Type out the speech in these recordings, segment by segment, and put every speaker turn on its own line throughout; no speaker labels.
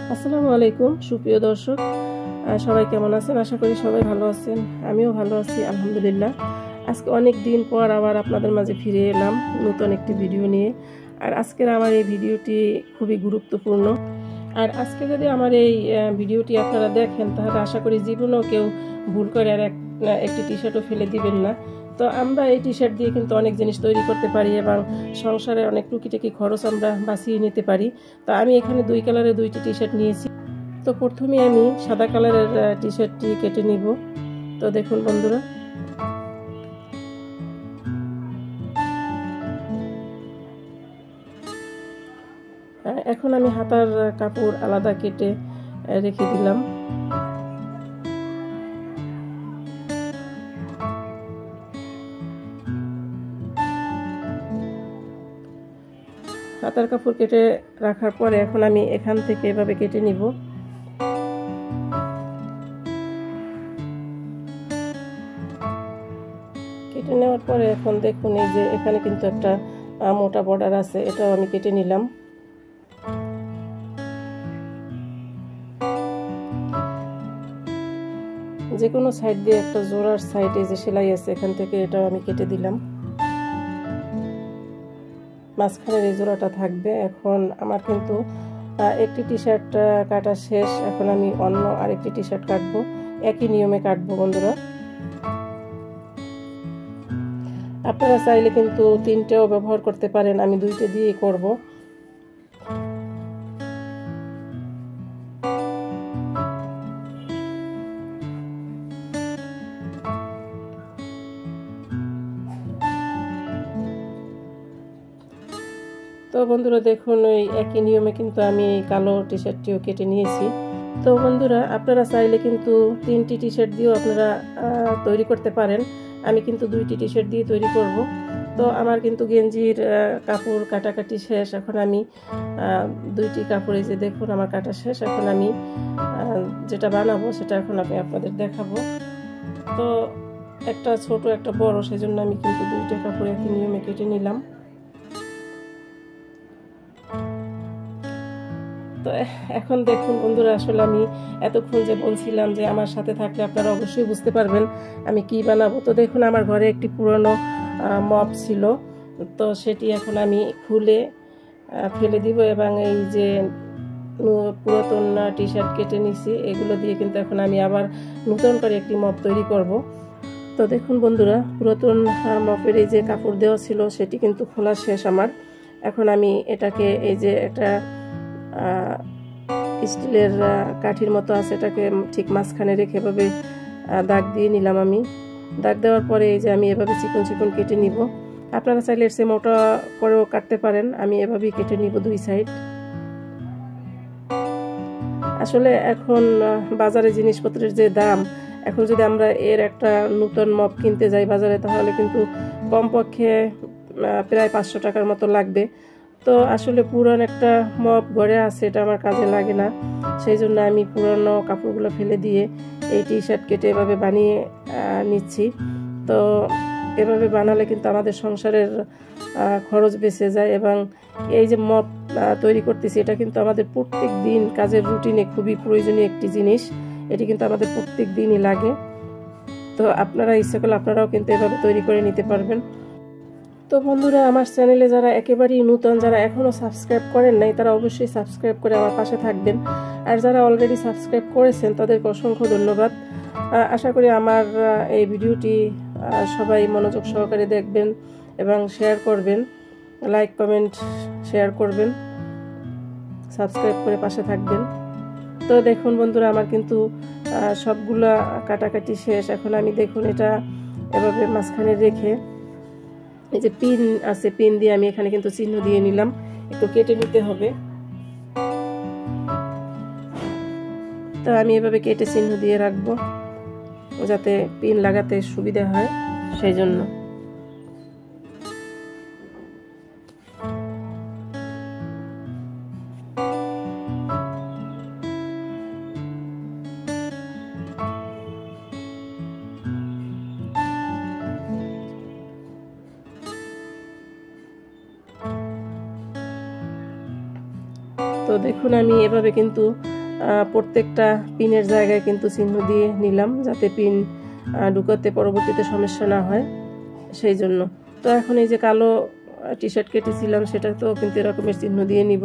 আসসালামু আলাইকুম সুপ্রিয় দর্শক, সবাই কেমন আছেন? আশা করি সবাই ভালো আছেন। আমিও ভালো আছি আলহামদুলিল্লাহ। আজকে অনেক দিন পর আবার আপনাদের মাঝে ফিরে এলাম নতুন একটি ভিডিও নিয়ে। আর আজকের আমার এই ভিডিওটি খুবই গুরুত্বপূর্ণ। আর আজকে যদি আমার এই ভিডিওটি আপনারা দেখেন তাহলে আশা করি জীবনেও কেউ ভুল করে আর একটি টি শার্টও ফেলে দিবেন না। তো আমরা এই টি শার্ট দিয়ে কিন্তু অনেক জিনিস তৈরি করতে পারি এবং সংসারে অনেক টুকিটাকি খরচ আমরা বাঁচিয়ে নিতে পারি। তো আমি এখানে দুই কালারের দুইটি টি শার্ট নিয়েছি। তো প্রথমে আমি সাদা কালারের টি শার্টটি কেটে নিব। তো দেখুন বন্ধুরা, এখন আমি হাতার কাপড় আলাদা কেটে রেখে দিলাম। হাতার কাপড় কেটে রাখার পরে এখন আমি এখান থেকে এভাবে কেটে নিব। কেটে নেওয়ার পরে এখন দেখুন এই যে এখানে কিন্তু একটা মোটা বর্ডার আছে, এটাও আমি কেটে নিলাম। যে কোনো সাইড দিয়ে একটা জোড়ার সাইডে যে সেলাই আছে এখান থেকে এটাও আমি কেটে দিলাম। মাঝখানের এই জোড়াটা থাকবে। এখন আমার কিন্তু একটি টি শার্ট কাটা শেষ। এখন আমি অন্য আরেকটি টি শার্ট কাটবো, একই নিয়মে কাটবো বন্ধুরা। আপনারা চাইলে কিন্তু তিনটেও ব্যবহার করতে পারেন, আমি দুইটা দিয়ে করব। তো বন্ধুরা দেখুন ওই একই নিয়মে কিন্তু আমি এই কালো টি শার্টটিও কেটে নিয়েছি। তো বন্ধুরা আপনারা চাইলে কিন্তু তিনটি টি শার্ট দিয়েও আপনারা তৈরি করতে পারেন। আমি কিন্তু দুইটি টি শার্ট দিয়ে তৈরি করব। তো আমার কিন্তু গেঞ্জির কাপড় কাটাকাটি শেষ। এখন আমি দুইটি কাপড়ে যে দেখুন আমার কাটা শেষ। এখন আমি যেটা বানাবো সেটা এখন আমি আপনাদের দেখাবো। তো একটা ছোট একটা বড়, সেজন্য আমি কিন্তু দুইটা কাপড় একই নিয়মে কেটে নিলাম। তো এখন দেখুন বন্ধুরা, আসলে আমি এতক্ষণ যে বলছিলাম যে আমার সাথে থাকলে আপনারা অবশ্যই বুঝতে পারবেন আমি কি বানাবো। তো দেখুন আমার ঘরে একটি পুরনো মপ ছিল, তো সেটি এখন আমি খুলে ফেলে দিব এবং এই যে পুরাতন টি শার্ট কেটে নিছি এগুলো দিয়ে কিন্তু এখন আমি আবার নতুন করে একটি মপ তৈরি করব। তো দেখুন বন্ধুরা, পুরাতন মপের এই যে কাপড় দেওয়া ছিল সেটি কিন্তু খোলা শেষ আমার। এখন আমি এটাকে এই যে একটা স্টিলের কাঠির মতো আছে, এটাকে ঠিক মাঝখানে রেখে এভাবে দাগ দিয়ে নিলাম আমি। দাগ দেওয়ার পরে এই যে আমি এভাবে চিকন চিকন কেটে নিব। আপনারা চাইলে এর চেয়ে মোটা করেও কাটতে পারেন, আমি এভাবেই কেটে নিব দুই সাইড। আসলে এখন বাজারে জিনিসপত্রের যে দাম, এখন যদি আমরা এর একটা নতুন মপ কিনতে যাই বাজারে তাহলে কিন্তু কমপক্ষে প্রায় 500 টাকার মতো লাগবে। তো আসলে পুরান একটা মপ ঘরে আছে, এটা আমার কাজে লাগে না। সেই জন্য আমি পুরানো কাপড়গুলো ফেলে দিয়ে এই টি শার্ট কেটে এভাবে বানিয়ে নিচ্ছি। তো এভাবে বানালে কিন্তু আমাদের সংসারের খরচ বেঁচে যায় এবং এই যে মপ তৈরি করতেছি এটা কিন্তু আমাদের প্রত্যেক দিন কাজের রুটিনে খুবই প্রয়োজনীয় একটি জিনিস। এটি কিন্তু আমাদের প্রত্যেক দিনই লাগে। তো আপনারা ইচ্ছা করলে আপনারাও কিন্তু এভাবে তৈরি করে নিতে পারবেন। তো বন্ধুরা আমার চ্যানেলে যারা একেবারেই নতুন, যারা এখনও সাবস্ক্রাইব করেন নাই, তারা অবশ্যই সাবস্ক্রাইব করে আমার পাশে থাকবেন। আর যারা অলরেডি সাবস্ক্রাইব করেছেন তাদেরকে অসংখ্য ধন্যবাদ। আশা করি আমার এই ভিডিওটি সবাই মনোযোগ সহকারে দেখবেন এবং শেয়ার করবেন, লাইক কমেন্ট শেয়ার করবেন, সাবস্ক্রাইব করে পাশে থাকবেন। তো দেখুন বন্ধুরা আমার কিন্তু সবগুলা কাটাকাটি শেষ। এখন আমি দেখুন এটা এভাবে মাঝখানে রেখে এই যে পিন আছে, পিন দিয়ে আমি এখানে কিন্তু চিহ্ন দিয়ে নিলাম। একটু কেটে নিতে হবে, তো আমি এভাবে কেটে চিহ্ন দিয়ে রাখবো যাতে পিন লাগাতে সুবিধা হয়, সেই জন্য। তো দেখুন আমি এভাবে কিন্তু প্রত্যেকটা পিনের জায়গায় কিন্তু চিহ্ন দিয়ে নিলাম, যাতে পিন ঢুকাতে পরবর্তীতে সমস্যা না হয়, সেই জন্য। তো এখন এই যে কালো টি শার্ট কেটেছিলাম সেটা তো কিন্তু এরকমের চিহ্ন দিয়ে নিব।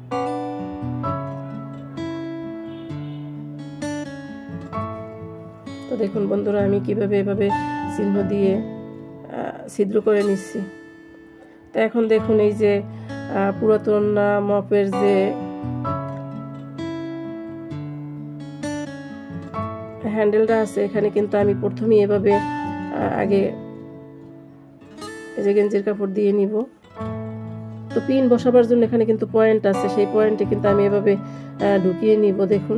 তো দেখুন বন্ধুরা আমি কিভাবে এভাবে চিহ্ন দিয়ে ছিদ্র করে নিচ্ছি। তো এখন দেখুন এই যে পুরাতন মপের যে হ্যান্ডেলটা আছে এখানে কিন্তু আমি প্রথমেই এভাবে আগে এই যে গেঞ্জির কাপড় দিয়ে নিব। তো পিন বসাবার জন্য এখানে কিন্তু পয়েন্ট আছে, সেই পয়েন্টে কিন্তু আমি এভাবে ঢুকিয়ে নিব। দেখুন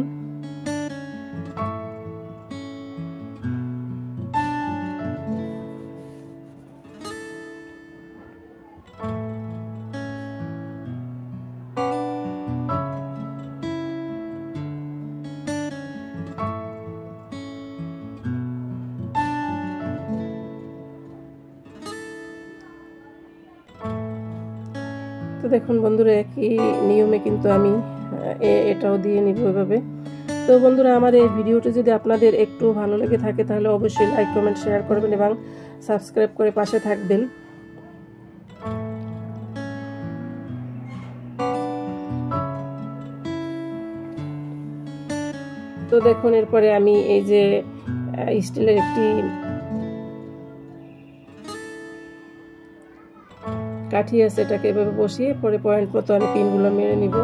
তো দেখুন বন্ধুরা একই নিয়মে কিন্তু আমি এটাও দিয়ে নিব এভাবে। তো বন্ধুরা আমার এই ভিডিওটি যদি আপনাদের একটু ভালো লেগে থাকে তাহলে অবশ্যই লাইক কমেন্ট শেয়ার করবেন এবং সাবস্ক্রাইব করে পাশে থাকবেন। তো দেখুন এরপরে আমি এই যে স্টিলের একটি কাঠি আছে এটাকে এভাবে বসিয়ে পরে পয়েন্ট মতো আমি পিনগুলো মেরে নিব।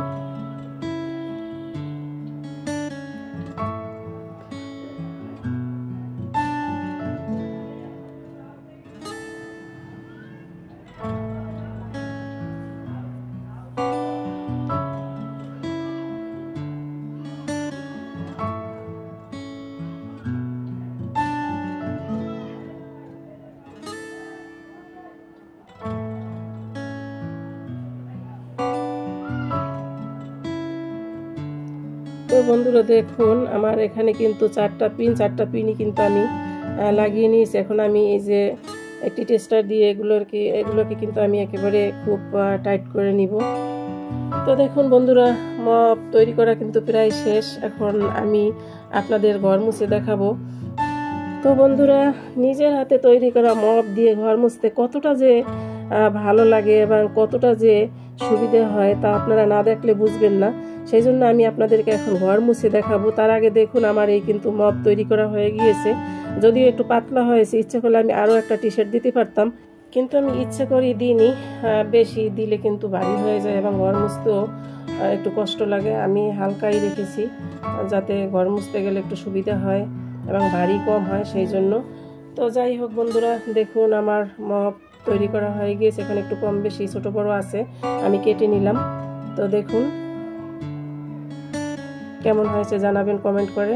তো বন্ধুরা দেখুন আমার এখানে কিন্তু চারটা পিনই কিন্তু আমি লাগিয়ে নিয়েছি। এখন আমি এই যে একটি টেস্টার দিয়ে এগুলোকে কিন্তু আমি একেবারে খুব টাইট করে নিব। তো দেখুন বন্ধুরা মপ তৈরি করা কিন্তু প্রায় শেষ। এখন আমি আপনাদের ঘর মুছে দেখাবো। তো বন্ধুরা নিজের হাতে তৈরি করা মপ দিয়ে ঘর মুছতে কতটা যে ভালো লাগে এবং কতটা যে সুবিধা হয় তা আপনারা না দেখলে বুঝবেন না। সেই জন্য আমি আপনাদেরকে এখন ঘর মুছে দেখাবো। তার আগে দেখুন আমার এই কিন্তু মপ তৈরি করা হয়ে গিয়েছে। যদিও একটু পাতলা হয়েছে, ইচ্ছে করলে আমি আরও একটা টি শার্ট দিতে পারতাম, কিন্তু আমি ইচ্ছে করে দিইনি। বেশি দিলে কিন্তু ভারী হয়ে যায় এবং ঘর মুছতেও একটু কষ্ট লাগে। আমি হালকাই রেখেছি যাতে ঘর মুছতে গেলে একটু সুবিধা হয় এবং ভারী কম হয়, সেই জন্য। তো যাই হোক বন্ধুরা দেখুন আমার মপ তৈরি করা হয়ে গিয়েছে। এখানে একটু কম বেশি ছোট বড় আছে, আমি কেটে নিলাম। তো দেখুন কেমন হয়েছে জানাবেন কমেন্ট করে।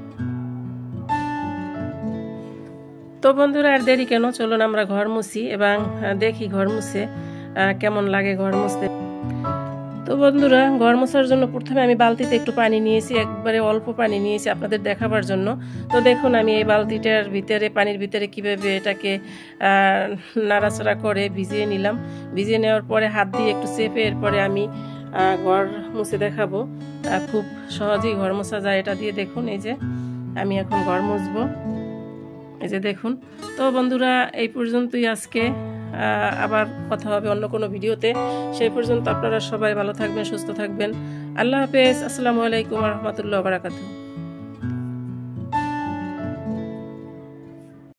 তো বন্ধুরা আর দেরি কেন, চলুন আমরা ঘর মুছি এবং দেখি ঘর মুছে কেমন লাগে ঘর মুছতে। তো বন্ধুরা ঘর মোছার জন্য প্রথমে আমি বালতিতে একটু পানি নিয়েছি, একবারে অল্প পানি নিয়েছি আপনাদের দেখাবার জন্য। তো দেখুন আমি এই বালতিটার ভিতরে পানির ভিতরে কীভাবে এটাকে নাড়াচাড়া করে ভিজিয়ে নিলাম। ভিজিয়ে নেওয়ার পরে হাত দিয়ে একটু চেপে এরপরে আমি ঘর মুছে দেখাবো। খুব সহজেই ঘর মোছা যায় এটা দিয়ে। দেখুন এই যে আমি এখন ঘর মুছবো, এই যে দেখুন। তো বন্ধুরা এই পর্যন্তই আজকে, আবার কথা হবে অন্য কোনো ভিডিওতে। সেই পর্যন্ত আপনারা সবাই ভালো থাকবেন, সুস্থ থাকবেন। আল্লাহ হাফেজ। আসসালামু আলাইকুম ওয়া রাহমাতুল্লাহি ওয়া বারাকাতুহু।